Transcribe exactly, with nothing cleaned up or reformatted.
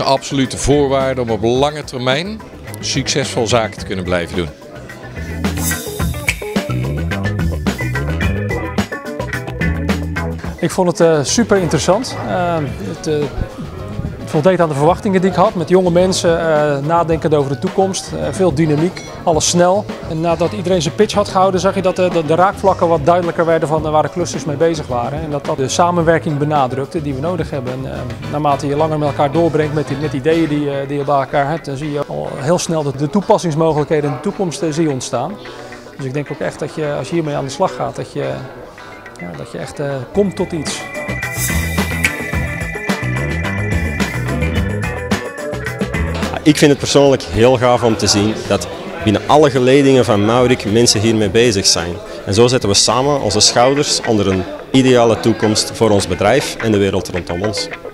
absolute voorwaarde om op lange termijn succesvol zaken te kunnen blijven doen. Ik vond het uh, super interessant. Uh, het, uh, het voldeed aan de verwachtingen die ik had. Met jonge mensen, uh, nadenkend over de toekomst. Uh, veel dynamiek, alles snel. En nadat iedereen zijn pitch had gehouden, zag je dat de, de, de raakvlakken wat duidelijker werden van waar de clusters mee bezig waren. En dat dat de samenwerking benadrukte die we nodig hebben. En, uh, naarmate je langer met elkaar doorbrengt met, die, met ideeën die, uh, die je bij elkaar hebt, dan zie je al heel snel de, de toepassingsmogelijkheden in de toekomst uh, zie je ontstaan. Dus ik denk ook echt dat je, als je hiermee aan de slag gaat, dat je, ja, dat je echt uh, komt tot iets. Ik vind het persoonlijk heel gaaf om te zien dat binnen alle geledingen van Maurik mensen hiermee bezig zijn. En zo zetten we samen onze schouders onder een ideale toekomst voor ons bedrijf en de wereld rondom ons.